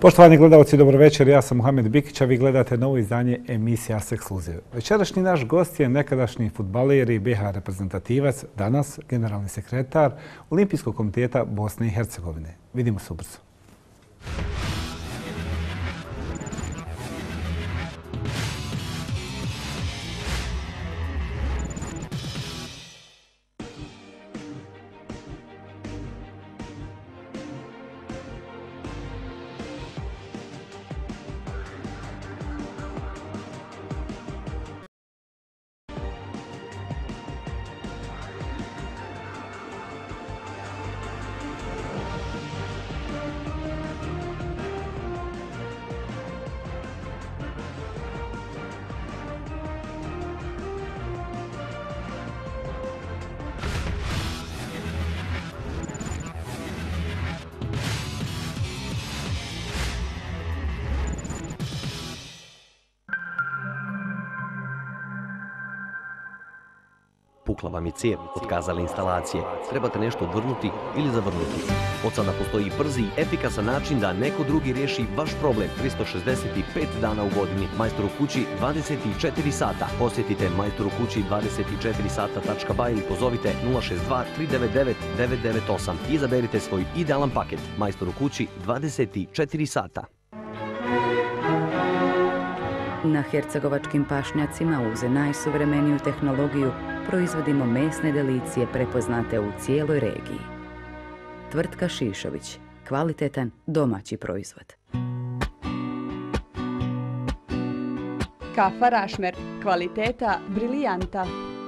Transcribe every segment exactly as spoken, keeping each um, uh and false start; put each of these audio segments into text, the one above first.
Poštovani gledalci, dobro večer. Ja sam Muhamed Bikić, a vi gledate novo izdanje emisije Ars Exclusive. Večerašnji naš gost je nekadašnji fudbaler i B iH reprezentativac, danas generalni sekretar Olimpijskog komiteta Bosne i Hercegovine. Vidimo se ubrzo. Pukla vam je cijev, otkazale instalacije, trebate nešto odvrnuti ili zavrnuti. Od sada postoji brzi i efikasan način da neko drugi riješi vaš problem tristo šezdeset pet dana u godini. Majstor u kući dvadeset četiri sata. Posjetite majstor u kući dvadeset četiri sata tačka ba ili pozovite nula šest dva tri devet devet devet devet osam i izaberite svoj idealan paket. Majstor u kući dvadeset četiri sata. Na hercegovačkim pašnjacima uz najsuvremeniju tehnologiju proizvodimo mesne delicije prepoznate u cijeloj regiji. Tvrtka Šišović, kvalitetan domaći proizvod. Kafa Rašmer, kvaliteta brilijanta.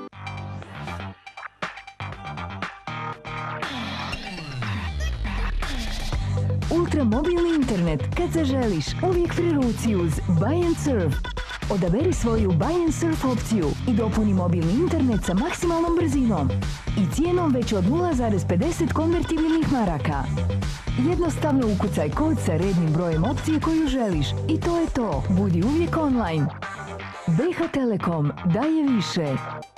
Ultramobilni internet, kad zaželiš, uvijek pri ruci uz Buy and Surf. Odaberi svoju Buy and Surf opciju i dopuni mobilni internet sa maksimalnom brzinom i cijenom već od nula zarez pedeset konvertibilnih maraka. Jednostavno ukucaj kod sa rednim brojem opcije koju želiš i to je to. Budi uvijek online. B iH Telekom daje više.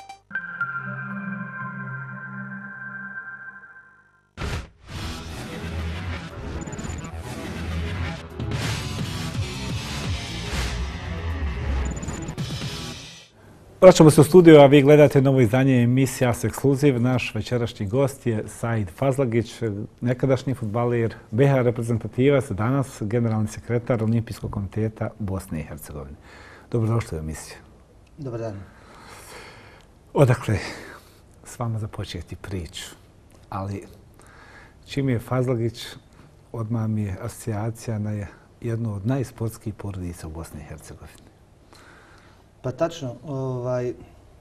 Vraćamo se u studiju, a vi gledate novo izdanje emisije Ars Exclusive. Naš večerašnji gost je Said Fazlagić, nekadašnji fudbaler, B iH reprezentativac, danas generalni sekretar Olimpijskog komiteta Bosne i Hercegovine. Dobrodošli u emisiju. Dobar dan. Odakle s vama započeti priču, ali čim je Fazlagić, odmah mi je asocijacija na jednu od najsportskih porodica u Bosni i Hercegovini. Pa tačno, ovaj,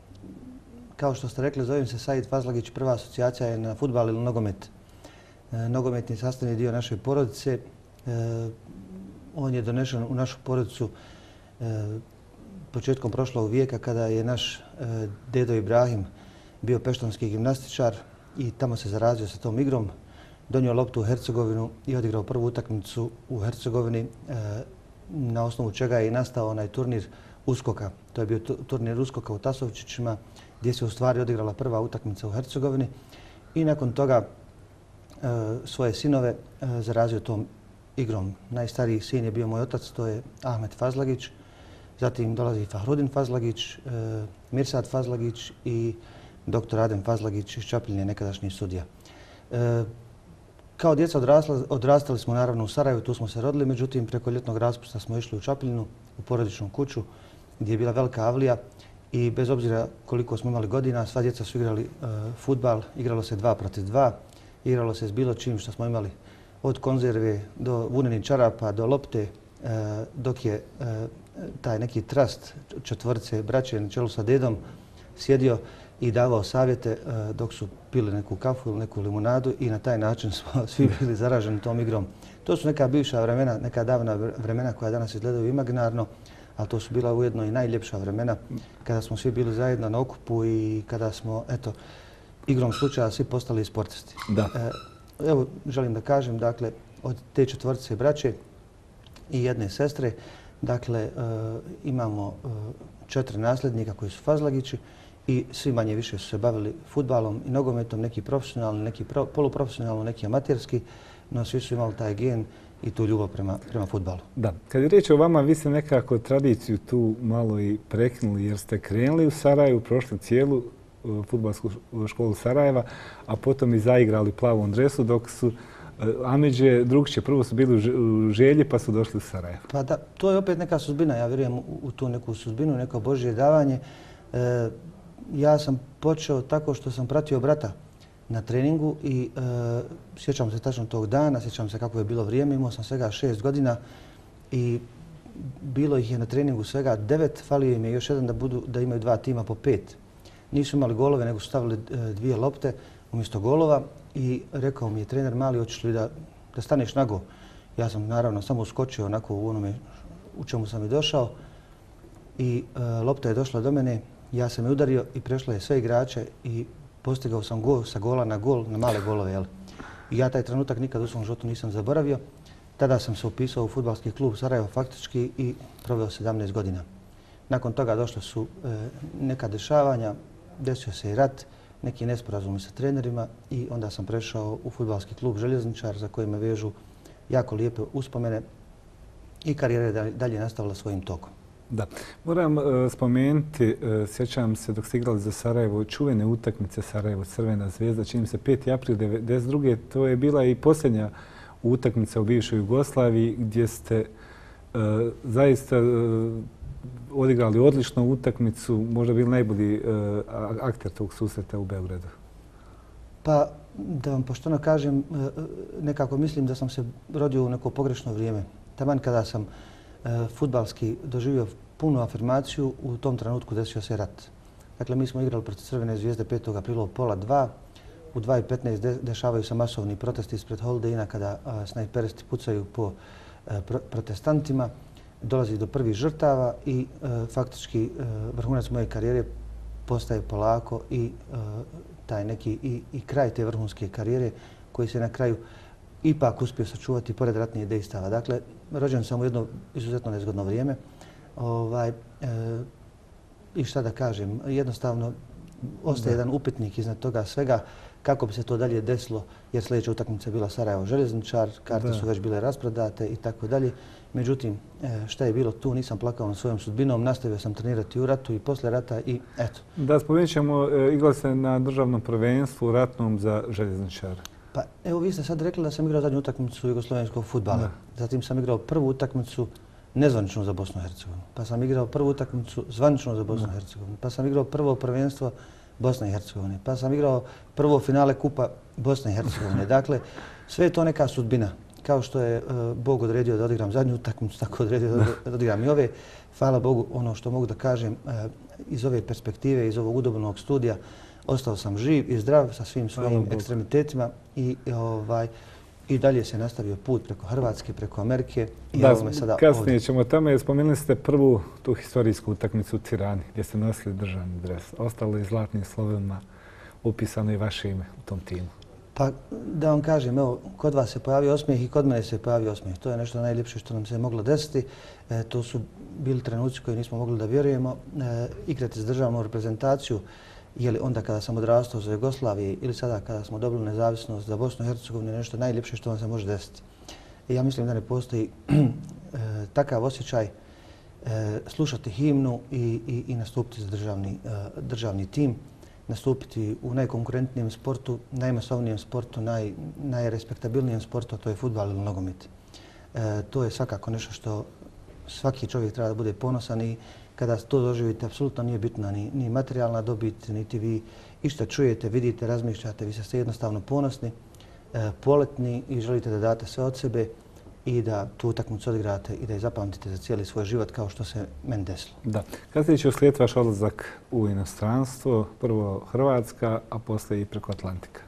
kao što ste rekli, zovem se Said Fazlagić, prva asocijacija je na fudbal ili nogomet. E, nogomet je sastavni dio naše porodice. E, on je donešen u našu porodicu e, početkom prošlog vijeka kada je naš e, dedo Ibrahim bio peštonski gimnastičar i tamo se zarazio sa tom igrom. Donio loptu u Hercegovinu i odigrao prvu utakmicu u Hercegovini, e, na osnovu čega je i nastao onaj turnir Uskoka. To je bio turnir Uskoka u Tasovčićima gdje se u stvari odigrala prva utakmica u Hercegovini i nakon toga e, svoje sinove e, zarazio tom igrom. Najstariji sin je bio moj otac, to je Ahmet Fazlagić, zatim dolazi Fahrudin Fazlagić, e, Mirsad Fazlagić i doktor Adem Fazlagić iz Čapljine, nekadašnji sudija. E, Kao djeca odrastali, odrastali smo naravno u Sarajevu, tu smo se rodili, međutim preko ljetnog raspusta smo išli u Čapljinu, u porodičnu kuću gdje je bila velika avlija i bez obzira koliko smo imali godina, sva djeca su igrali uh, fudbal, igralo se dva protiv dva, igralo se s bilo čim što smo imali, od konzerve do vunenih čarapa do lopte, uh, dok je uh, taj neki trast četvorice braće na čelu sa dedom sjedio i davao savjete uh, dok su pili neku kafu ili neku limunadu i na taj način smo svi bili zaraženi tom igrom. To su neka bivša vremena, neka davna vremena koja danas izgledaju imaginarno, ali to su bila ujedno i najljepša vremena kada smo svi bili zajedno na okupu i kada smo, eto, igrom slučaja svi postali sportisti. Da. E, evo, želim da kažem, dakle, od te četvrtice braće i jedne sestre, dakle, e, imamo e, četiri nasljednika koji su Fazlagići i svi manje više su se bavili fudbalom i nogometom, neki profesionalni, neki pro, poluprofesionalno, neki amaterski, no svi su imali taj gen i tu ljubav prema, prema fudbalu. Da. Kad je riječ o vama, vi ste nekako tradiciju tu malo i prekinuli jer ste krenuli u Sarajevu, prošli cijelu fudbalsku školu Sarajeva, a potom i zaigrali plavom dresu dok su Amidže drugčije. Prvo su bili u Želji pa su došli u Sarajevo. Pa da, to je opet neka sudbina. Ja vjerujem u tu neku sudbinu, neko Božje davanje. E, ja sam počeo tako što sam pratio brata na treningu i e, sjećam se tačno tog dana, sjećam se kako je bilo vrijeme. Imao sam svega šest godina i bilo ih je na treningu svega devet. Falio im je još jedan da, budu, da imaju dva tima po pet. Nisu imali golove, nego su stavili e, dvije lopte umjesto golova i rekao mi je trener Mali, hoćeš li da, da staneš nago? Ja sam naravno samo uskočio onako u onome u čemu sam i došao i e, lopta je došla do mene, ja sam je udario i prešla je sve igrače i postigao sam gol sa gola na gol, na male golove. Jel? I ja taj trenutak nikad u svom životu nisam zaboravio. Tada sam se upisao u fudbalski klub Sarajevo faktički i proveo sedamnaest godina. Nakon toga došle su e, neka dešavanja, desio se i rat, neki nesporazumi sa trenerima i onda sam prešao u fudbalski klub Željezničar za koji me vežu jako lijepe uspomene i karijera je dalje nastavila svojim tokom. Da. Moram uh, spomenuti, uh, sjećam se dok ste igrali za Sarajevo, čuvene utakmice Sarajevo Crvena zvezda, čini se peti april devedeset druge. To je bila i posljednja utakmica u bivšoj Jugoslaviji gdje ste uh, zaista uh, odigrali odličnu utakmicu, možda bili najbolji uh, akter tog susreta u Beogradu. Pa, da vam pošteno kažem, nekako mislim da sam se rodio u neko pogrešno vrijeme. Taman kada sam uh, fudbalski doživio punu afirmaciju, u tom trenutku desio se rat. Dakle, mi smo igrali protiv Crvene zvijezde petog aprila u pola dva. U dva i petnaest de dešavaju se masovni protesti ispred Holiday Inna kada uh, snajperisti pucaju po uh, pro protestantima. Dolazi do prvih žrtava i uh, faktički uh, vrhunac moje karijere postaje polako i uh, taj neki i, i kraj te vrhunske karijere koji se na kraju ipak uspio sačuvati pored ratnih dejstava. Dakle, rođen sam u jedno izuzetno nezgodno vrijeme. Ovaj, e, I šta da kažem, jednostavno ostaje jedan upitnik iznad toga svega kako bi se to dalje desilo, jer sljedeća utakmica je bila Sarajevo Željezničar, karte da. su već bile rasprodate i tako dalje. Međutim, šta je bilo tu, nisam plakao na svojom sudbinom, nastavio sam trenirati u ratu i posle rata i eto. Da, spomenut ćemo, igrali ste na državnom prvenstvu ratnom za Željezničar. Pa evo, vi ste sad rekli da sam igrao zadnju utakmicu jugoslovenskog fudbala. Zatim sam igrao prvu utakmicu nezvaničnu za Bosnu i Hercegovinu. Pa sam igrao prvu utakmicu zvaničnu za Bosnu i Hercegovinu. Pa sam igrao prvo prvenstvo Bosne i Hercegovine. Pa sam igrao prvo finale Kupa Bosne i Hercegovine. Dakle, sve je to neka sudbina. Kao što je uh, Bog odredio da odigram zadnju utakmicu, tako odredio da odigram i ove. Hvala Bogu, ono što mogu da kažem, uh, iz ove perspektive, iz ovog udobnog studija, ostao sam živ i zdrav sa svim svojim ekstremitetima i, ovaj, i dalje se nastavio put preko Hrvatske, preko Amerike. I da, me sada kasnije ovdje. ćemo tamo. Spomenuli ste prvu tu historijsku utakmicu u Tirani gdje ste nosili državni dres. Ostalo je zlatnim slovima upisano i vaše ime u tom timu. Pa da vam kažem, evo, kod vas se pojavio osmijeh i kod mene se pojavio osmijeh. To je nešto najljepše što nam se moglo desiti. E, to su bili trenuci koji nismo mogli da vjerujemo. E, igrati s državnom reprezentaciju, je li onda kada sam odrastao za Jugoslavije ili sada kada smo dobili nezavisnost za Bosnu i Hercegovinu, je nešto najljepše što vam se može desiti. I ja mislim da ne postoji e, takav osjećaj e, slušati himnu i, i, i nastupiti za državni, e, državni tim, nastupiti u najkonkurentnijem sportu, najmasovnijem sportu, naj, najrespektabilnijem sportu, a to je fudbal ili nogomet. E, to je svakako nešto što svaki čovjek treba da bude ponosan i kada to doživite, apsolutno nije bitna ni, ni materijalna dobit, niti vi išta čujete, vidite, razmišljate, vi ste jednostavno ponosni, e, poletni i želite da date sve od sebe i da tu utakmicu odigrate i da je zapamtite za cijeli svoj život kao što se meni desilo. Da. Kada će uslijediti vaš odlazak u inostranstvo, prvo Hrvatska, a poslije i preko Atlantika?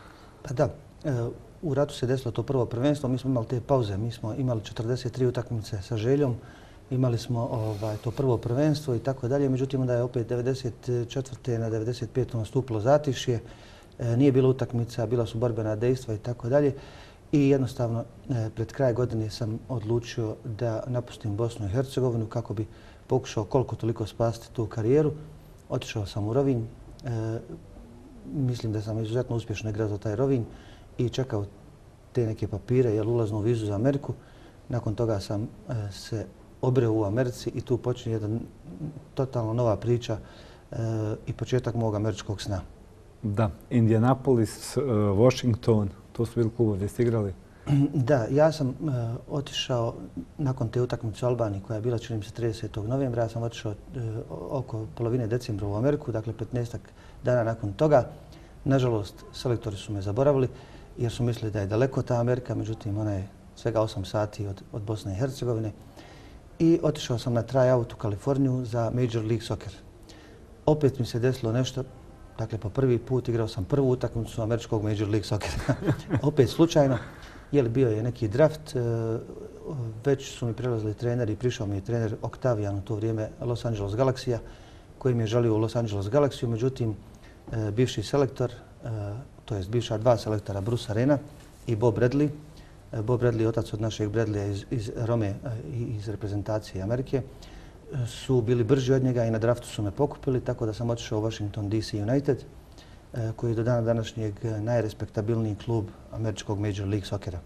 Pa da, e, u ratu se desilo to prvo prvenstvo, mi smo imali te pauze, mi smo imali četrdeset tri utakmice sa Željom, imali smo ovaj, to prvo prvenstvo i tako dalje, međutim onda je opet devedeset četvrte na devedeset pete nastupilo zatišje, e, nije bilo utakmica, bila su borbena dejstva i tako dalje. I jednostavno e, pred kraj godine sam odlučio da napustim Bosnu i Hercegovinu kako bi pokušao koliko toliko spasiti tu karijeru. Otišao sam u Rovinj, e, mislim da sam izuzetno uspješno igrao za taj Rovinj i čekao te neke papire, jel, ulaznu vizu za Ameriku. Nakon toga sam e, se obreo u Americi i tu počinje jedna totalno nova priča e, i početak mog američkog sna. Da, Indianapolis, uh, Washington, to su bili klubovi gdje ste igrali? Da, ja sam uh, otišao nakon te utakmice u Albaniji koja je bila, čini mi se, tridesetog novembra. Ja sam otišao uh, oko polovine decembra u Ameriku, dakle petnaestak dana nakon toga. Nažalost, selektori su me zaboravili jer su mislili da je daleko ta Amerika, međutim ona je svega osam sati od, od Bosne i Hercegovine. I otišao sam na tryout u Kaliforniju za Major League Soccer. Opet mi se desilo nešto. Dakle, po prvi put igrao sam prvu utakmicu američkog Major League Soccera. Opet slučajno, jer bio je neki draft, već su mi prelazili treneri, prišao mi je trener Octavian u to vrijeme Los Angeles Galaxija, koji mi je želio u Los Angeles Galaxiju, međutim, bivši selektor, to jest bivša dva selektora, Bruce Arena i Bob Bradley, Bob Bradley, otac od našeg Bradleya iz, iz Rome i iz reprezentacije Amerike, su bili brži od njega i na draftu su me pokupili, tako da sam otišao u Washington D C United, koji je do dana današnjeg najrespektabilniji klub američkog Major League Soccera.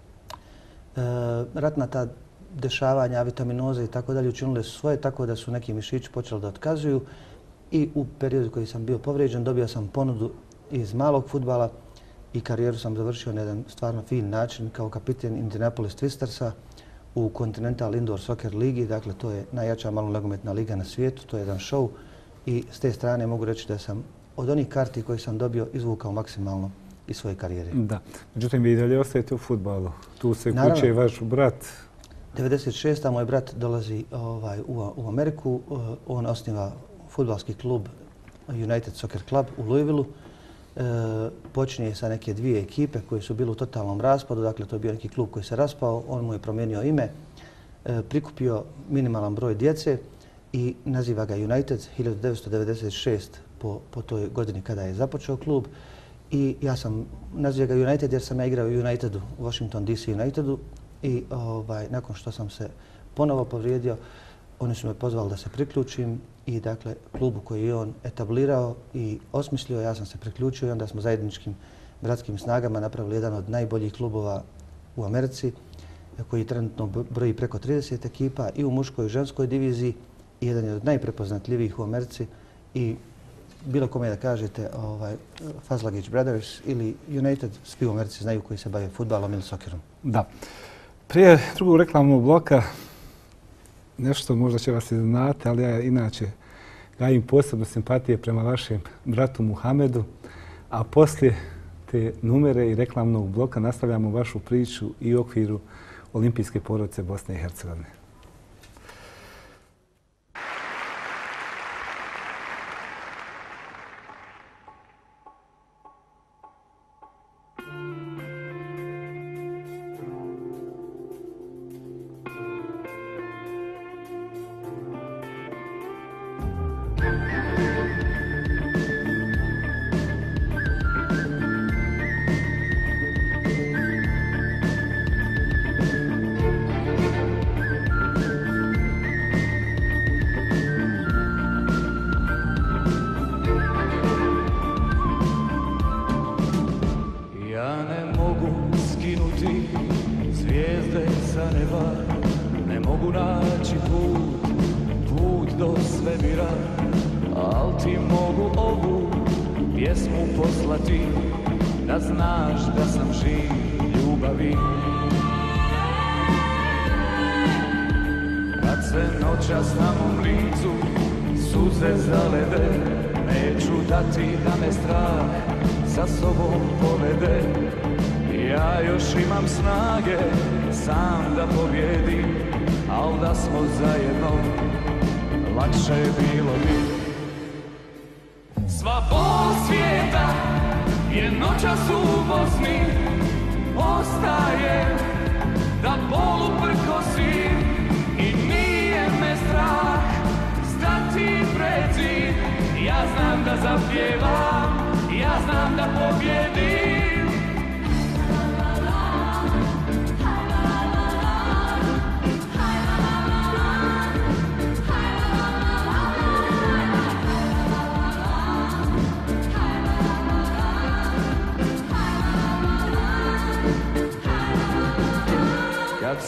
Ratna ta dešavanja, vitaminoze i tako dalje učinile su svoje, tako da su neki mišići počeli da otkazuju i u periodu koji sam bio povrijeđen dobio sam ponudu iz malog fudbala i karijeru sam završio na jedan stvarno fin način kao kapiten Indianapolis Twistersa u Continental Indoor Soccer ligi. Dakle, to je najjača malonogometna liga na svijetu, to je jedan show i s te strane mogu reći da sam od onih karti koji sam dobio izvukao maksimalno iz svoje karijere. Da. Međutim, vi i dalje ostajete u fudbalu. Tu se Naravno, kuće i vaš brat. devedeset šesta. moj brat dolazi ovaj, u, u Ameriku. On osniva fudbalski klub United Soccer Club u Louisvilleu. E, počinje sa neke dvije ekipe koje su bile u totalnom raspadu. Dakle, to je bio neki klub koji se raspao. On mu je promijenio ime, e, prikupio minimalan broj djece i naziva ga United hiljadu devetsto devedeset šeste. Po, po toj godini kada je započeo klub. I ja sam nazivao ga United jer sam ja igrao u Unitedu, u Washington D C Unitedu. I ovaj, nakon što sam se ponovo povrijedio, oni su me pozvali da se priključim i dakle klubu koji je on etablirao i osmislio, ja sam se priključio i onda smo zajedničkim bratskim snagama napravili jedan od najboljih klubova u Americi koji trenutno broji preko trideset ekipa i u muškoj i ženskoj diviziji i jedan je od najprepoznatljivijih u Americi i bilo kome da kažete ovaj, Fazlagić Brothers ili United, svi u Americi znaju koji se bave fudbalom ili sokerom. Da. Prije drugog reklamnog bloka nešto možda će vas iznenaditi, ali ja inače gajim posebno simpatije prema vašem bratu Muhamedu, a poslije te numere i reklamnog bloka nastavljamo vašu priču i u okviru olimpijske porodice Bosne i Hercegovine.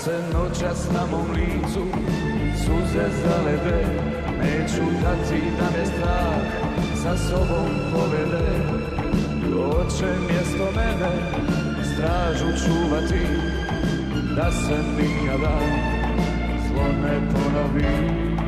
se noćas na mom licu suze zalede, neću dati da me strah sa sobom povede. Doće mjesto mene stražu čuvati, da se nikada zlo ne ponovi.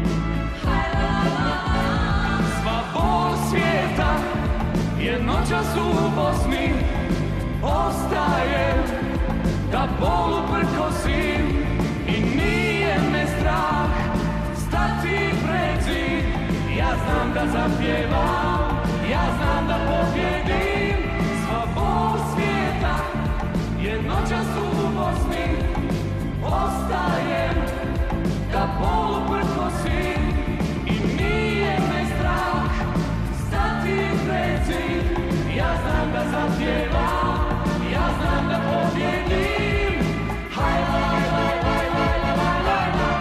Sva bol svijeta je noćas u Bosni, ostaje da bolu prkosim i nije me strah stati pred zid. Ja znam da zapjevam, ja znam da pobjedim. Sva bol svijeta je noćas u Bosni, ostaje da bolu prkosim i nije me strah stati pred zid. Ja znam da zapjevam, ja znam da pobjedim. Haj, haj, haj, haj, haj, haj, haj, haj.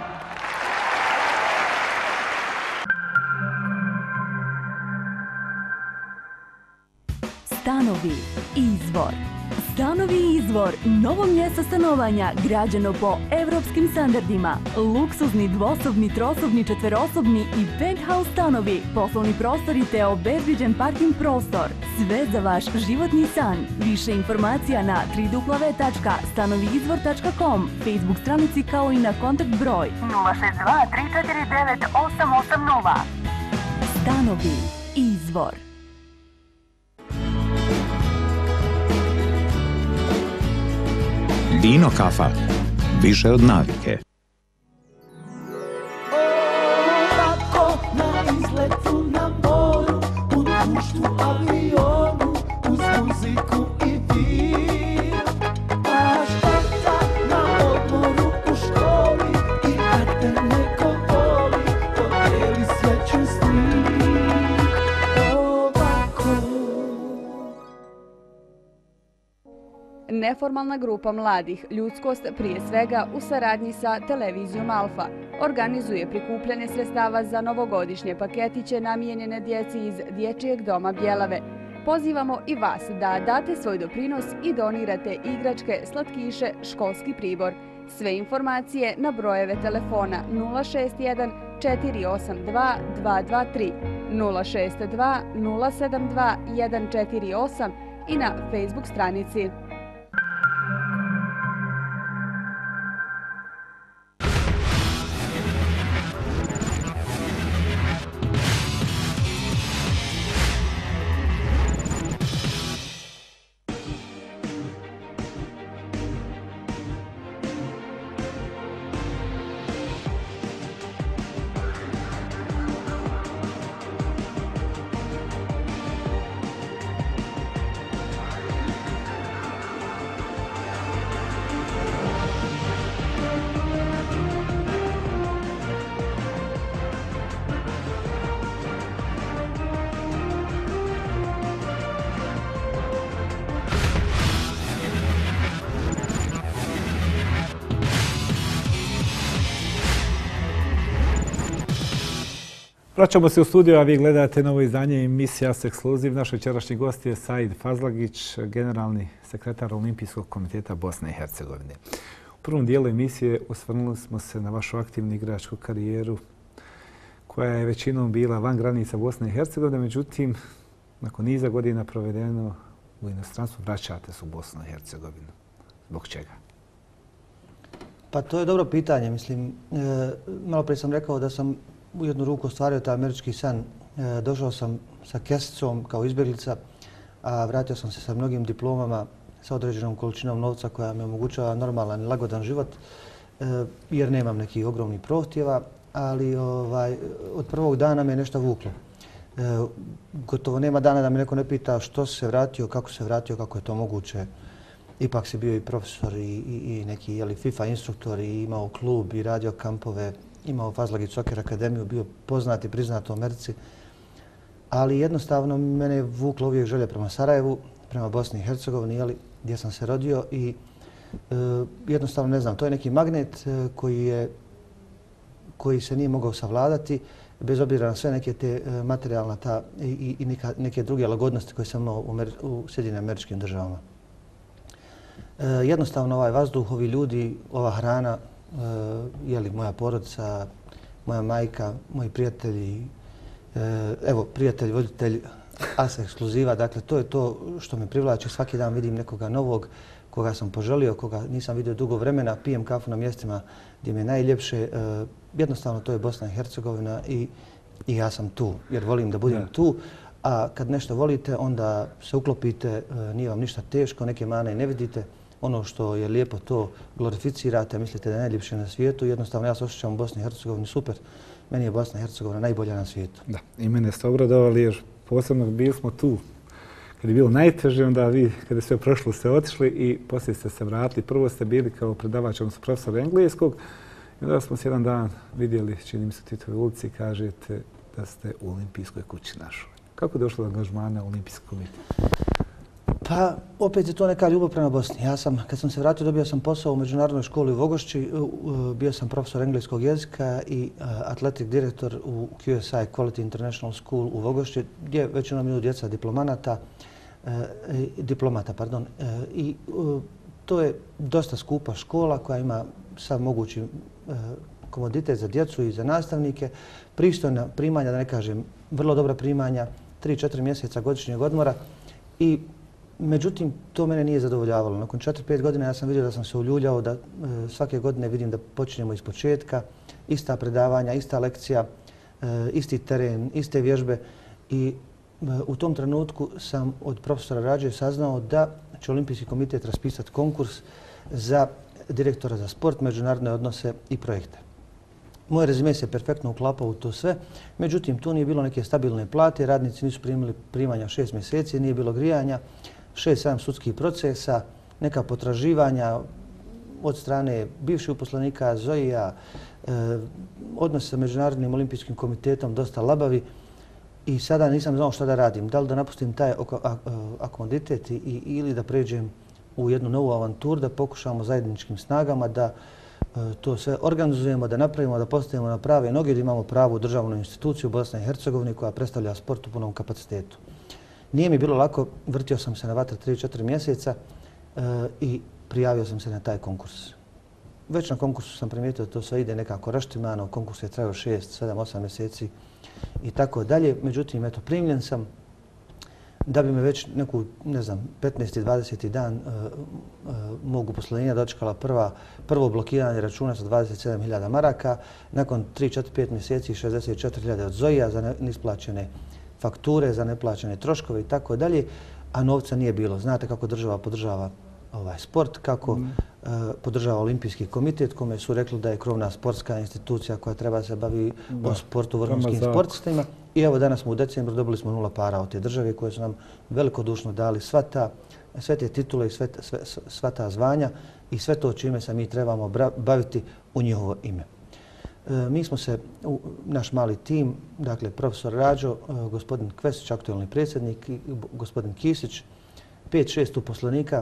Stanovi Izvor. Stanovi Izvor, novo mjesto stanovanja građeno po evropskim standardima. Luksuzni dvosobni, trosobni, četverosobni i penthouse stanovi, poslovni prostori te obezbiđen parking prostor. Sve za vaš životni san. Više informacija na w w w tačka stanovi izvor tačka com, Facebook stranici kao i na kontakt broj nula šest dva tri četiri devet osam osam nula. Stanovi Izvor. Dino kafa, više od navike. Ovako na izletu na moru, u društvu avionu, uz muziku i vino. A šteta na odmoru u školi i kad te neko voli, podijeli sreću s njim. Ovako. Neformalna grupa mladih Ljudskost prije svega u saradnji sa televizijom Alfa organizuje prikupljanje sredstava za novogodišnje paketiće namijenjene djeci iz Dječjeg doma Bjelave. Pozivamo i vas da date svoj doprinos i donirate igračke, slatkiše, školski pribor. Sve informacije na brojeve telefona nula šest jedan četiri osam dva dva dva tri, nula šest dva nula sedam dva jedan četiri osam i na Facebook stranici. Vraćamo se u studiju, a vi gledate novo izdanje emisija Ekskluziv. Naš večerašnji gost je Said Fazlagić, generalni sekretar Olimpijskog komiteta Bosne i Hercegovine. U prvom dijelu emisije osvrnuli smo se na vašu aktivnu igračku karijeru koja je većinom bila van granica Bosne i Hercegovine, međutim, nakon niza godina provedeno u inostranstvu, vraćate se u Bosnu i Hercegovinu. Zbog čega? Pa to je dobro pitanje. Mislim, e, malo prije sam rekao da sam u jednu ruku ostvario taj američki san. E, došao sam sa kesicom kao izbjeglica, a vratio sam se sa mnogim diplomama, sa određenom količinom novca koja me omogućava normalan i lagodan život, e, jer nemam nekih ogromnih prohtjeva, ali ovaj, od prvog dana me je nešto vuklo. E, gotovo nema dana da me neko ne pita što se vratio, kako se vratio, kako je to moguće. Ipak si bio i profesor i, i, i neki jeli, FIFA instruktor i imao klub i radio kampove, imao Fazlagić Soccer akademiju, bio poznat i priznat u Americi. Ali jednostavno mene je vuklo uvijek želje prema Sarajevu, prema Bosni i Hercegovini, jeli, gdje sam se rodio i e, jednostavno ne znam, to je neki magnet e, koji, je, koji se nije mogao savladati bez obzira na sve neke te e, materijalna ta, i, i neka, neke druge lagodnosti koje sam imao u, u Sjedinjenim Američkim Državama. Jednostavno ovaj vazduh, ovi ljudi, ova hrana, jeli moja porodica, moja majka, moji prijatelji, evo prijatelj, voditelj Asa Ekskluziva, dakle to je to što me privlači. Svaki dan vidim nekoga novog, koga sam poželio, koga nisam vidio dugo vremena, pijem kafu na mjestima gdje mi je najljepše. Jednostavno to je Bosna i Hercegovina i, i ja sam tu jer volim da budem tu. A kad nešto volite, onda se uklopite, nije vam ništa teško, neke mane ne vidite. Ono što je lijepo to glorificirate, mislite da je najljepše na svijetu. Jednostavno ja se osjećam u Bosni i Hercegovini super. Meni je Bosna i Hercegovina najbolja na svijetu. Da, i mene ste obradovali jer posebno bili smo tu. Kad je bilo najteže, onda vi, kada je sve prošlo, ste otišli i poslije ste se vratili. Prvo ste bili kao predavač, odnosno profesor engleskog. I onda smo se jedan dan vidjeli, čini mi se u Titovoj ulici, i kažete da ste u Olimpijskoj kući našoj. Kako je došlo do angažmana u Olimpijski komitet? Pa, opet je to neka ljubav prema Bosni. Ja sam, kad sam se vratio, dobio sam posao u Međunarodnoj školi u Vogošći. Bio sam profesor engleskog jezika i atletik direktor u Q S I Quality International School u Vogošći, gdje većinom idu djeca diplomanata, diplomata, pardon. I to je dosta skupa škola koja ima sav mogući komoditet za djecu i za nastavnike, pristojna primanja, da ne kažem, vrlo dobra primanja, tri četiri mjeseca godišnjeg odmora i međutim, to mene nije zadovoljavalo. Nakon četiri pet godina ja sam vidio da sam se uljuljao, da e, svake godine vidim da počinjemo iz početka, ista predavanja, ista lekcija, e, isti teren, iste vježbe i e, u tom trenutku sam od profesora Rađe saznao da će Olimpijski komitet raspisati konkurs za direktora za sport, međunarodne odnose i projekte. Moj rezime se perfektno uklapao u to sve, međutim, tu nije bilo neke stabilne plate, radnici nisu primili primanja šest mjeseci, nije bilo grijanja, šest sedam sudskih procesa, neka potraživanja od strane bivših uposlenika Zojija, e, odnos sa Međunarodnim olimpijskim komitetom dosta labavi i sada nisam znao šta da radim. Da li da napustim taj akomoditet i, ili da pređem u jednu novu avanturu, da pokušamo zajedničkim snagama da to sve organizujemo, da napravimo, da postavimo na prave noge, da imamo pravu državnu instituciju Bosne i Hercegovine koja predstavlja sport u punom kapacitetu. Nije mi bilo lako, vrtio sam se na vatra tri četiri mjeseca e, i prijavio sam se na taj konkurs. Već na konkursu sam primijetio da to sve ide nekako raštimano, konkurs je trajao šest sedam osam mjeseci i tako dalje. Međutim, eto, primljen sam da bi me već neku, ne znam, petnaesti dvadeseti dan uh, uh, mog uposlenja dočekala prva, prvo blokiranje računa sa dvadeset sedam hiljada maraka, nakon tri četiri pet mjeseci šezdeset četiri hiljade od Zojija za neisplaćene fakture, za neplaćene troškove i tako dalje, a novca nije bilo. Znate kako država podržava ovaj sport, kako mm. uh, podržava Olimpijski komitet, kome su rekli da je krovna sportska institucija koja treba se bavi da. o sportu, vrhunskim sportistima. I evo danas smo u decembru dobili smo nula para od te države koje su nam velikodušno dali sva ta, sve te titule i sve, sve, sva ta zvanja i sve to čime se mi trebamo baviti u njihovo ime. E, mi smo se, u, naš mali tim, dakle profesor Rađo, e, gospodin Kvesić, aktualni predsjednik i gospodin Kisić, pet šest uposlenika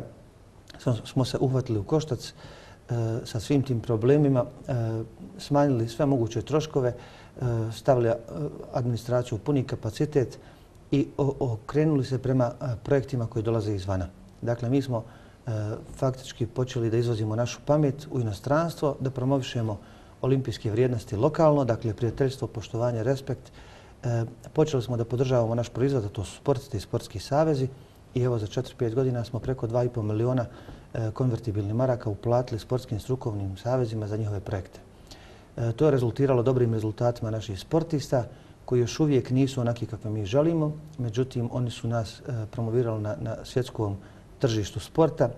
smo se uhvatili u koštac e, sa svim tim problemima, e, smanjili sve moguće troškove, stavili administraciju u puni kapacitet i okrenuli se prema projektima koji dolaze izvana. Dakle, mi smo e, faktički počeli da izvozimo našu pamet u inostranstvo, da promovišemo olimpijske vrijednosti lokalno, dakle, prijateljstvo, poštovanje, respekt. E, počeli smo da podržavamo naš proizvod, a to su sportisti i sportski savezi i evo za četiri pet godina smo preko dva i pol miliona e, konvertibilnih maraka uplatili sportskim strukovnim savezima za njihove projekte. To je rezultiralo dobrim rezultatima naših sportista koji još uvijek nisu onaki kakve mi želimo. Međutim, oni su nas promovirali na, na svjetskom tržištu sporta.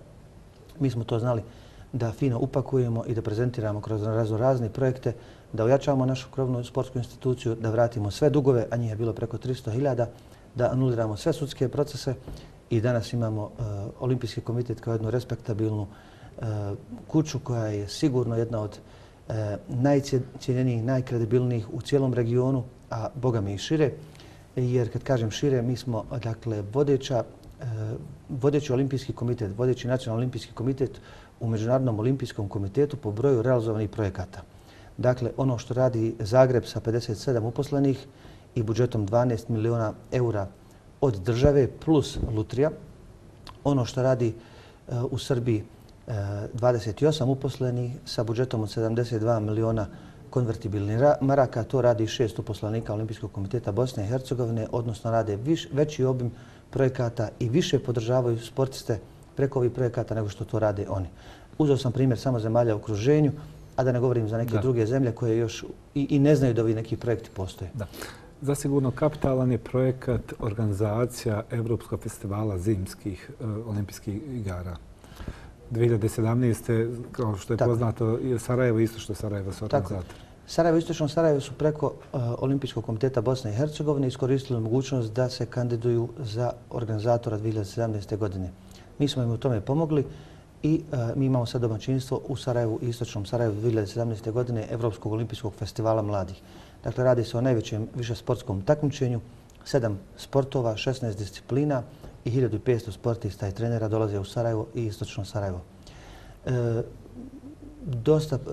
Mi smo to znali da fino upakujemo i da prezentiramo kroz razno razne projekte, da ojačamo našu krovnu sportsku instituciju, da vratimo sve dugove, a njih je bilo preko tristo hiljada, da anuliramo sve sudske procese i danas imamo uh, Olimpijski komitet kao jednu respektabilnu uh, kuću koja je sigurno jedna od E, najcijenjenijih, najkredibilnijih u cijelom regionu, a boga mi i šire, jer kad kažem šire, mi smo dakle vodeća, e, vodeći olimpijski komitet, vodeći nacionalni olimpijski komitet u Međunarodnom olimpijskom komitetu po broju realizovanih projekata. Dakle, ono što radi Zagreb sa pedeset sedam uposlenih i budžetom dvanaest miliona eura od države plus Lutrija, ono što radi e, u Srbiji dvadeset osam uposlenih sa budžetom od sedamdeset dva miliona konvertibilnih maraka. To radi šest uposlenika Olimpijskog komiteta Bosne i Hercegovine, odnosno rade viš, veći obim projekata i više podržavaju sportiste preko ovih projekata nego što to rade oni. Uzeo sam primjer samo zemalja u okruženju, a da ne govorim za neke da. druge zemlje koje još i, i ne znaju da ovi neki projekti postoje. Da. Zasigurno kapitalan je projekat organizacija Evropskog festivala zimskih uh, olimpijskih igara. dvije hiljade sedamnaeste. kao što je Tako. poznato, Sarajevo i Istočno Sarajevo su organizatori. Sarajevo i Istočno Sarajevo su preko uh, Olimpijskog komiteta Bosne i Hercegovine iskoristili mogućnost da se kandiduju za organizatora dvije hiljade sedamnaeste. godine. Mi smo im u tome pomogli i uh, mi imamo sad domaćinstvo u Sarajevu i Istočnom Sarajevu dvije hiljade sedamnaeste. godine Evropskog olimpijskog festivala mladih. Dakle, radi se o najvećem više sportskom takmičenju, sedam sportova, šesnaest disciplina i hiljadu petsto sportista i trenera dolaze u Sarajevo i Istočno Sarajevo. E, dosta, e,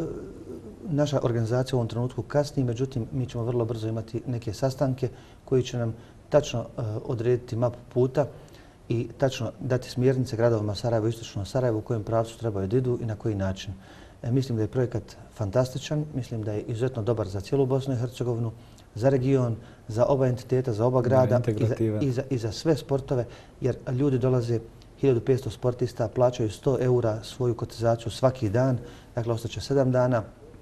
naša organizacija u ovom trenutku kasni, međutim, mi ćemo vrlo brzo imati neke sastanke koji će nam tačno e, odrediti mapu puta i tačno dati smjernice gradovima Sarajevo i Istočno Sarajevo u kojem pravcu trebaju da idu i na koji način. E, mislim da je projekat fantastičan, mislim da je izuzetno dobar za cijelu Bosnu i Hercegovinu, za region, za oba entiteta, za oba grada i za, i, za, i za sve sportove, jer ljudi dolaze, hiljadu petsto sportista, plaćaju sto eura svoju kotizaciju svaki dan, dakle ostaće sedam dana.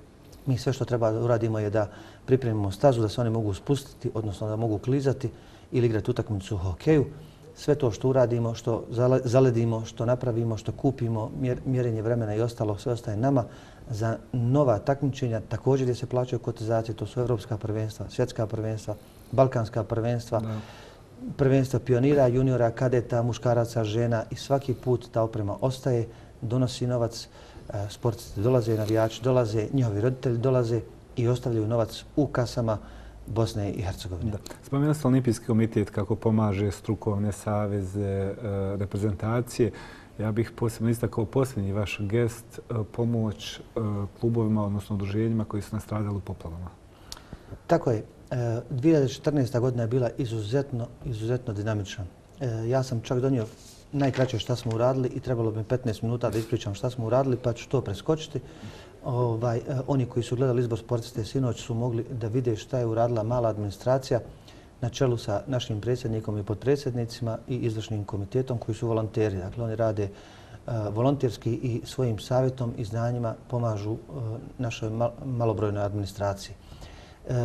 Mi sve što treba da uradimo je da pripremimo stazu, da se oni mogu spustiti, odnosno da mogu klizati ili igrati utakmicu u hokeju. Sve to što uradimo, što zaledimo, što napravimo, što kupimo, mjerenje vremena i ostalo, sve ostaje nama. Za nova takmičenja također gdje se plaćaju kotizacije, to su evropska prvenstva, svjetska prvenstva, balkanska prvenstva, da. prvenstva pionira, juniora, kadeta, muškaraca, žena i svaki put ta oprema ostaje, donosi novac, sportisti dolaze, navijači dolaze, njihovi roditelji dolaze i ostavljaju novac u kasama Bosne i Hercegovine. Da. Spomenuo ste Olimpijski komitet kako pomaže strukovne saveze, reprezentacije. Ja bih posebno istakao posljednji vaš gest, pomoć klubovima, odnosno udruženjima koji su nastradali u poplavama. Tako je. dvije hiljade četrnaesta. godina je bila izuzetno, izuzetno dinamična. Ja sam čak donio najkraće šta smo uradili i trebalo bi petnaest minuta da ispričam šta smo uradili, pa ću to preskočiti. Ovaj, oni koji su gledali izbor sportiste sinoć su mogli da vide šta je uradila mala administracija na čelu sa našim predsjednikom i potpredsjednicima i izvršnim komitetom koji su volonteri. Dakle, oni rade uh, volonterski i svojim savjetom i znanjima pomažu uh, našoj mal malobrojnoj administraciji. Uh,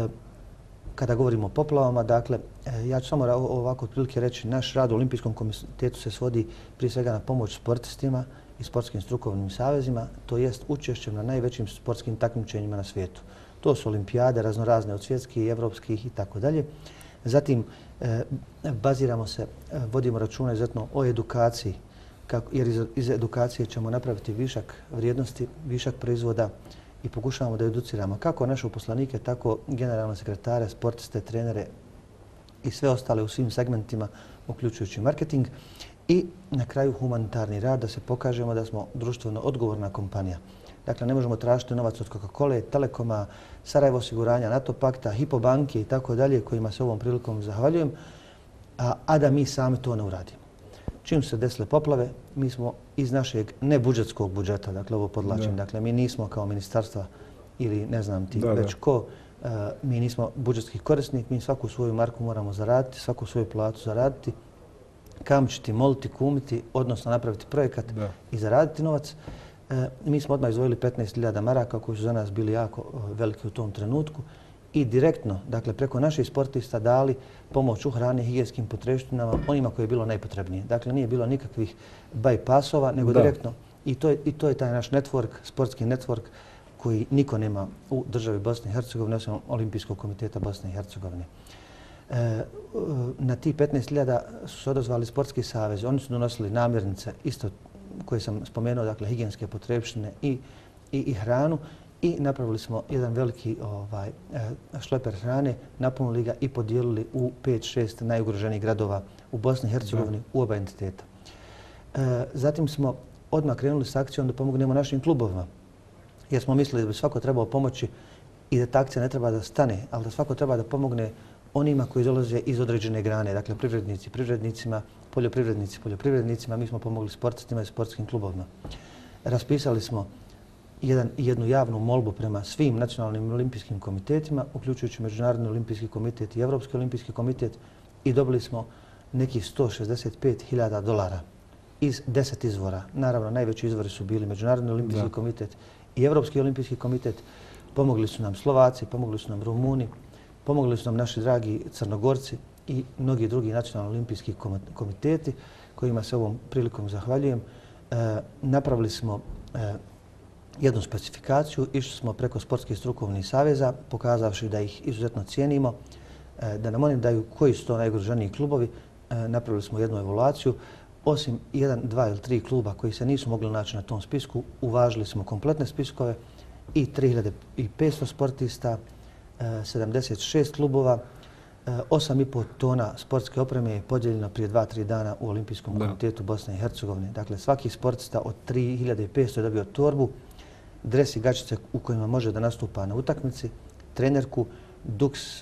kada govorimo o poplavama, dakle, uh, ja ću samo ovako otprilike reći, naš rad u Olimpijskom komitetu se svodi prije svega na pomoć sportistima i sportskim strukovnim savezima, to jest učešćem na najvećim sportskim takmičenjima na svijetu. To su olimpijade, raznorazne od svjetskih, evropskih i tako dalje. Zatim, e, baziramo se, e, vodimo računa izuzetno o edukaciji, kako, jer iz, iz edukacije ćemo napraviti višak vrijednosti, višak proizvoda i pokušavamo da educiramo kako naše uposlenike, tako generalne sekretare, sportiste, trenere i sve ostale u svim segmentima, uključujući marketing. I na kraju humanitarni rad, da se pokažemo da smo društveno odgovorna kompanija. Dakle, ne možemo tražiti novac od Coca-Cola, Telekoma, Sarajevo osiguranja, NATO pakta, Hypo banke i tako dalje, kojima se ovom prilikom zahvaljujem, a, a da mi sami to ne uradimo. Čim su se desile poplave, mi smo iz našeg nebudžetskog budžeta, dakle ovo podlačim, da. dakle mi nismo kao ministarstva ili ne znam ti da, već da. ko, uh, mi nismo budžetski korisnik, mi svaku svoju marku moramo zaraditi, svaku svoju platu zaraditi, kamčiti, moliti, kumiti, odnosno napraviti projekat da. i zaraditi novac. E, mi smo odmah izdvojili petnaest hiljada maraka koji su za nas bili jako veliki u tom trenutku i direktno, dakle preko naših sportista dali pomoć u hrani, higijenskim potrepštinama, onima koji je bilo najpotrebnije. Dakle, nije bilo nikakvih bypassova, nego da. direktno. I to, je, I to je taj naš network, sportski network koji niko nema u državi Bosne i Hercegovine, osim Olimpijskog komiteta Bosne i Hercegovine. E, na ti petnaest hiljada su se odazvali sportski savezi. Oni su donosili namirnice, isto koje sam spomenuo, dakle higijenske potrepštine i, i, i hranu. I napravili smo jedan veliki ovaj, šleper hrane, napunili ga i podijelili u pet šest najugroženijih gradova u Bosni i Hercegovini u oba entiteta. E, zatim smo odmah krenuli s akcijom da pomognemo našim klubovima. Jer smo mislili da bi svako trebao pomoći i da ta akcija ne treba da stane, ali da svako treba da pomogne onima koji dolaze iz određene grane, dakle privrednici, privrednicima, poljoprivrednici, poljoprivrednicima. Mi smo pomogli sportistima i sportskim klubovima. Raspisali smo jedan, jednu javnu molbu prema svim nacionalnim olimpijskim komitetima, uključujući Međunarodni olimpijski komitet i Evropski olimpijski komitet, i dobili smo nekih sto šezdeset pet hiljada dolara iz deset izvora. Naravno, najveći izvori su bili Međunarodni olimpijski da. komitet i Evropski olimpijski komitet. Pomogli su nam Slovaci, pomogli su nam Rumuni, pomogli su nam naši dragi Crnogorci i mnogi drugi nacionalni olimpijski komiteti kojima se ovom prilikom zahvaljujem. E, napravili smo e, jednu specifikaciju, išli smo preko sportskih strukovnih saveza, pokazavši da ih izuzetno cijenimo, e, da nam oni daju koji su to najugroženiji klubovi. E, napravili smo jednu evaluaciju. Osim jedan, dva ili tri kluba koji se nisu mogli naći na tom spisku, uvažili smo kompletne spiskove i tri hiljade petsto sportista, sedamdeset šest klubova, osam i pol tona sportske opreme je podijeljeno prije dva, tri dana u Olimpijskom komitetu Bosne i Hercegovine. Dakle, svaki sportista od tri hiljade petsto je dobio torbu, dres i gačice u kojima može da nastupa na utakmici, trenerku, duks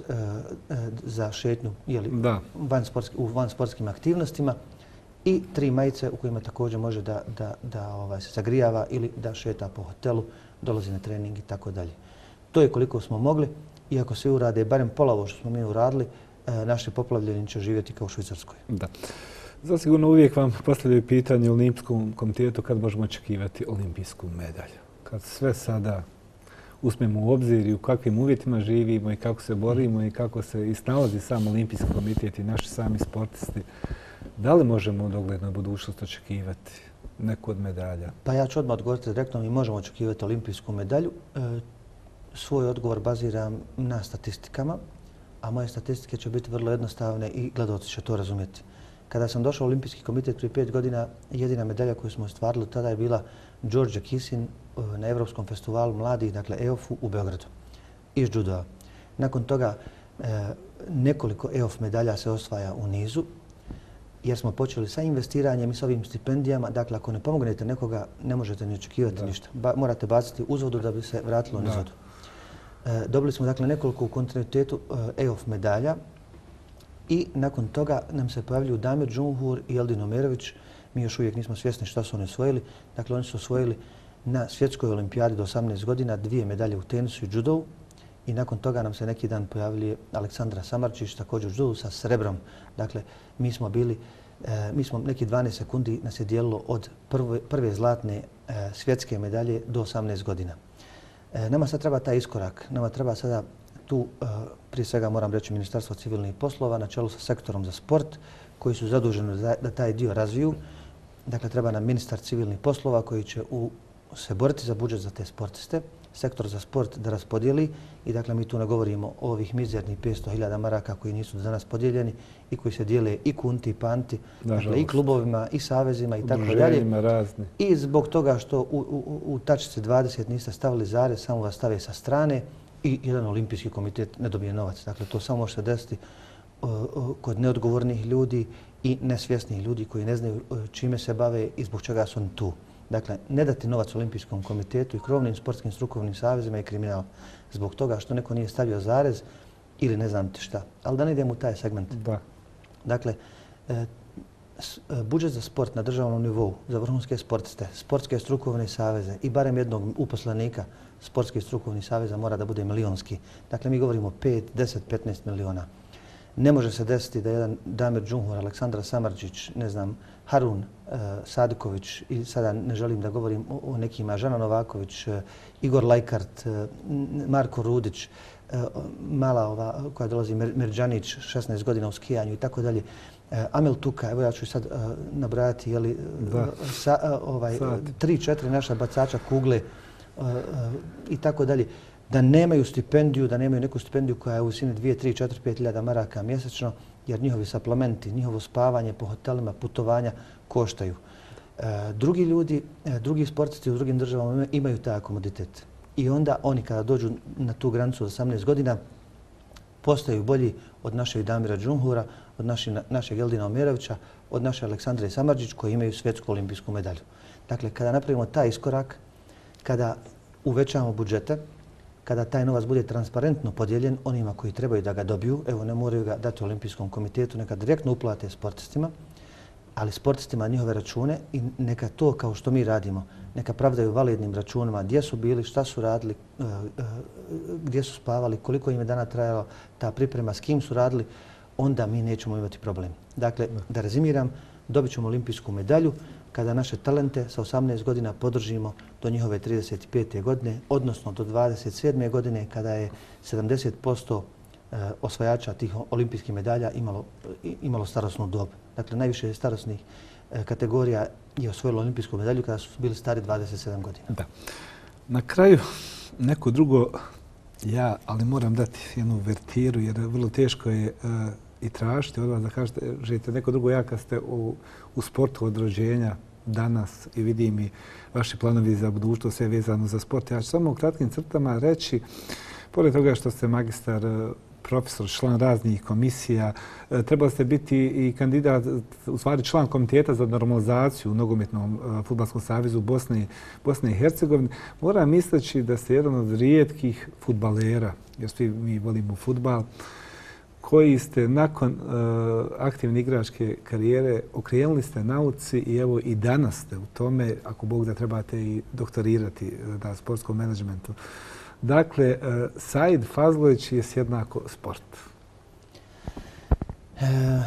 za šetnju jeli, van sportski, u vansportskim aktivnostima i tri majice u kojima također može da, da, da ovaj, se zagrijava ili da šeta po hotelu, dolazi na trening i tako dalje. To je koliko smo mogli. Iako svi urade barem pola ovo što smo mi uradili, naši poplavljeni će živjeti kao u Švicarskoj. Da. Zasigurno uvijek vam postavljaju pitanje u Olimpijskom komitetu kad možemo očekivati olimpijsku medalju. Kad sve sada uzmemo u obzir i u kakvim uvjetima živimo i kako se borimo i kako se snalazi sam Olimpijski komitet i naši sami sportisti, da li možemo u doglednoj budućnosti očekivati neku od medalja? Pa ja ću odmah odgovoriti direktno, mi možemo očekivati olimpijsku medalju. Svoj odgovor baziram na statistikama, a moje statistike će biti vrlo jednostavne i gledaoci će to razumjeti. Kada sam došao u Olimpijski komitet prije pet godina, jedina medalja koju smo ostvarili tada je bila Đorđe Kisin na Evropskom festivalu mladih, dakle E O F-u u Beogradu, iz judoa. Nakon toga nekoliko E O F medalja se osvaja u nizu, jer smo počeli sa investiranjem i s ovim stipendijama. Dakle, ako ne pomognete nekoga, ne možete ni očekivati ništa. Morate baciti uzvodu da bi se vratilo nizvodu. Dobili smo dakle nekoliko u kontinuitetu E O F medalja i nakon toga nam se pojavljuju Damir Džumhur i Eldin Omerović. Mi još uvijek nismo svjesni šta su oni osvojili. Dakle, oni su osvojili na svjetskoj olimpijadi do osamnaest godina dvije medalje u tenisu i judovu i nakon toga nam se neki dan pojavljuje Aleksandra Samarčić, također u judovu sa srebrom. Dakle, mi smo bili, mi smo neki dvanaest sekundi nas je dijelilo od prve, prve zlatne svjetske medalje do osamnaest godina. Nama sad treba taj iskorak. Nama treba sada tu, prije svega moram reći, Ministarstvo civilnih poslova na čelu sa sektorom za sport koji su zaduženi da taj dio razviju. Dakle, treba nam ministar civilnih poslova koji će u, se boriti za budžet za te sportiste, sektor za sport da raspodijeli i dakle mi tu ne govorimo o ovih mizernih petsto hiljada maraka koji nisu danas podijeljeni i koji se dijele i kunti i panti, dakle i klubovima i savezima i tako dalje. I zbog toga što u, u, u tačici dvadeset niste stavili zarez, samo vas stave sa strane i jedan olimpijski komitet ne dobije novac. Dakle, to samo može se desiti uh, uh, kod neodgovornih ljudi i nesvjesnih ljudi koji ne znaju čime se bave i zbog čega su oni tu. Dakle, ne dati novac Olimpijskom komitetu i krovnim sportskim strukovnim savezima je kriminal zbog toga što neko nije stavio zarez ili ne znam ti šta. Ali da ne idemo u taj segment. Da. Dakle, budžet za sport na državnom nivou, za vrhunske sportiste, sportske strukovne saveze i barem jednog uposlenika sportskih strukovnih saveza mora da bude milionski. Dakle, mi govorimo pet, deset, petnaest miliona. Ne može se desiti da jedan Damir Džumhur, Aleksandra Samarčić, ne znam, Harun uh, Sadiković i sada ne želim da govorim o, o nekima, Žana Novaković, uh, Igor Lajkart, uh, Marko Rudić, uh, mala ova koja dolazi Merđanić, šesnaest godina u skijanju i tako dalje. Uh, Amel Tuka, evo ja ću sad uh, nabrajati jeli, uh, sa, uh, ovaj, tri, četiri naša bacača kugle uh, uh, i tako dalje. Da nemaju stipendiju, da nemaju neku stipendiju koja je u visini dvije, tri, četiri, pet hiljada maraka mjesečno, jer njihovi suplementi, njihovo spavanje po hotelima, putovanja koštaju. E, drugi ljudi, e, drugi sportisti u drugim državama imaju taj komoditet. I onda oni kada dođu na tu granicu od osamnaest godina postaju bolji od našeg Damira Džumhura, od naši, našeg Eldina Omerovića, od naše Aleksandre Samarđić koji imaju svjetsku olimpijsku medalju. Dakle, kada napravimo taj iskorak, kada uvećamo budžete, kada taj novac bude transparentno podijeljen onima koji trebaju da ga dobiju, evo ne moraju ga dati Olimpijskom komitetu, neka direktno uplate sportistima, ali sportistima njihove račune i neka to kao što mi radimo, neka pravdaju validnim računima gdje su bili, šta su radili, gdje su spavali, koliko im je dana trajala ta priprema, s kim su radili, onda mi nećemo imati problem. Dakle, da rezimiram, dobit ćemo olimpijsku medalju kada naše talente sa osamnaest godina podržimo do njihove trideset pete godine, odnosno do dvadeset sedme godine kada je sedamdeset posto osvajača tih olimpijskih medalja imalo, imalo starosnu dob. Dakle, najviše starosnih kategorija je osvojilo olimpijsku medalju kada su bili stari dvadeset sedam godina. Da. Na kraju neko drugo ja, ali moram dati jednu vertiru jer vrlo teško je uh, i tražiti od vas da kažete želite neko drugo ja kad ste u, u sportu od rođenja danas i vidim i vaši planovi za budućnost sve vezano za sport. Ja ću samo u kratkim crtama reći, pored toga što ste magistar, profesor, član raznih komisija, trebali ste biti i kandidat, u stvari član komiteta za normalizaciju u nogometnom fudbalskom savezu Bosne, Bosne i Hercegovine. Moram misleći da ste jedan od rijetkih fudbalera, jer svi mi volimo fudbal, koji ste nakon uh, aktivne igračke karijere okrenuli ste nauci i evo i danas ste u tome, ako Bog da trebate i doktorirati na sportskom menadžmentu. Dakle, uh, Said Fazlović je jednako sport. E,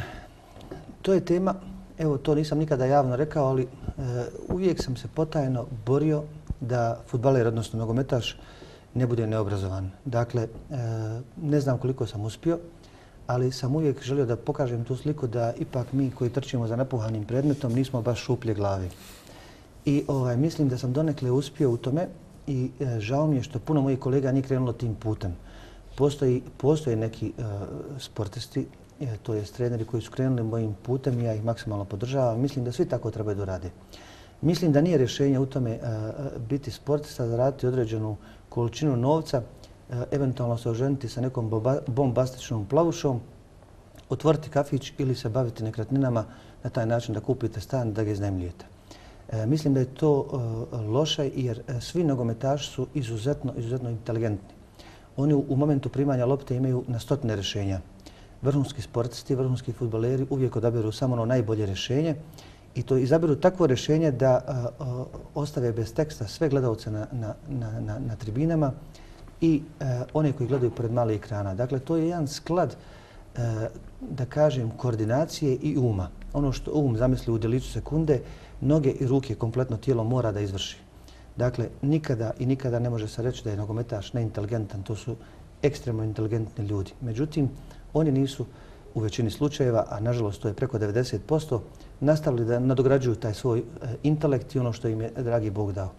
to je tema, evo to nisam nikada javno rekao, ali e, uvijek sam se potajno borio da fudbaler, odnosno nogometaš, ne bude neobrazovan. Dakle, e, ne znam koliko sam uspio, ali sam uvijek želio da pokažem tu sliku da ipak mi koji trčimo za napuhanim predmetom nismo baš šuplje glavi. I ovaj, mislim da sam donekle uspio u tome i e, žao mi je što puno mojih kolega nije krenulo tim putem. Postoji, postoje neki e, sportisti, e, to je treneri koji su krenuli mojim putem i ja ih maksimalno podržavam. Mislim da svi tako trebaju da rade. Mislim da nije rješenje u tome e, biti sportista, zaraditi određenu količinu novca, eventualno se oženiti sa nekom bombastičnom plavušom, otvoriti kafić ili se baviti nekretninama na taj način da kupite stan da ga iznajmljujete. E, mislim da je to e, loše jer svi nogometaši su izuzetno, izuzetno inteligentni. Oni u, u momentu primanja lopte imaju na stotine rješenja. Vrhunski sportisti, vrhunski fudbaleri uvijek odaberu samo ono najbolje rješenje i to izaberu takvo rješenje da a, a, ostave bez teksta sve gledalce na, na, na, na, na tribinama i e, one koji gledaju pored malih ekrana. Dakle, to je jedan sklad, e, da kažem, koordinacije i uma. Ono što um zamisli u djeliću sekunde, noge i ruke, kompletno tijelo mora da izvrši. Dakle, nikada i nikada ne može se reći da je nogometaš neinteligentan. To su ekstremno inteligentni ljudi. Međutim, oni nisu u većini slučajeva, a nažalost to je preko devedeset posto, nastavili da nadograđuju taj svoj e, intelekt i ono što im je dragi Bog dao.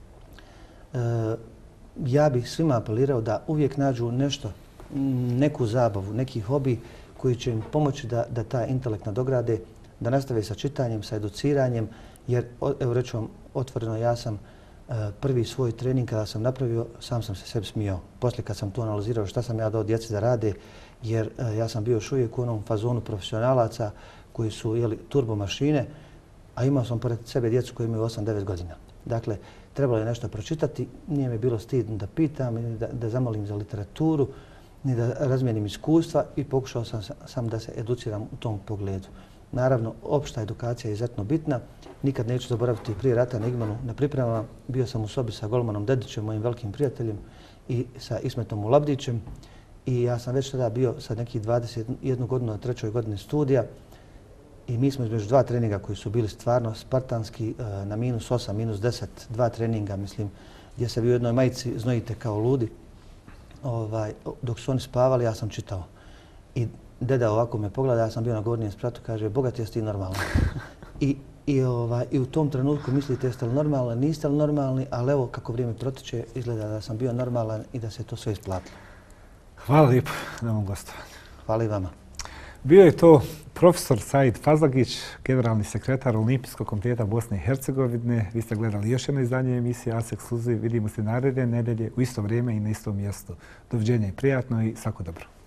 E, Ja bih svima apelirao da uvijek nađu nešto, neku zabavu, neki hobi koji će im pomoći da, da taj intelekt nadograde, da nastave sa čitanjem, sa educiranjem, jer, evo reću vam otvoreno, ja sam uh, prvi svoj trening kada sam napravio, sam sam se sebi smijao. Poslije kad sam to analizirao šta sam ja dao djeci da rade, jer uh, ja sam bio još uvijek u onom fazonu profesionalaca koji su jeli, turbo mašine, a imao sam pored sebe djecu koji imaju osam devet godina. Dakle, trebalo je nešto pročitati, nije mi bilo stidno da pitam, da, da zamolim za literaturu, ni da razmijenim iskustva i pokušao sam sam da se educiram u tom pogledu. Naravno, opšta edukacija je izuzetno bitna. Nikad neću zaboraviti prije rata na Igmanu na pripremama. Bio sam u sobi sa golmanom Dedićem, mojim velikim prijateljem, i sa Ismetom Ulabdićem. I ja sam već tada bio sa nekih dvadeset jednu godinu na trećoj godini studija. I mi smo između dva treninga koji su bili stvarno spartanski, na minus osam, minus deset, dva treninga, mislim, gdje se vi u jednoj majici znojite kao ludi. Ovaj, dok su oni spavali, ja sam čitao. I deda ovako me pogleda, ja sam bio na gornjem spratu, kaže, bogat jesi ti normalni. I, i, ovaj, I u tom trenutku mislite jeste li normalni, niste li normalni, ali evo kako vrijeme protiče, izgleda da sam bio normalan i da se to sve isplatilo. Hvala lijepo na ovom gostovanju. Hvala i vama. Bio je to profesor Said Fazlagić, generalni sekretar Olimpijskog komiteta Bosne i Hercegovine. Vi ste gledali još jedno izdanje emisije A S Ekskluziv. Vidimo se naredne nedelje u isto vrijeme i na istom mjestu. Doviđenja i prijatno i svako dobro.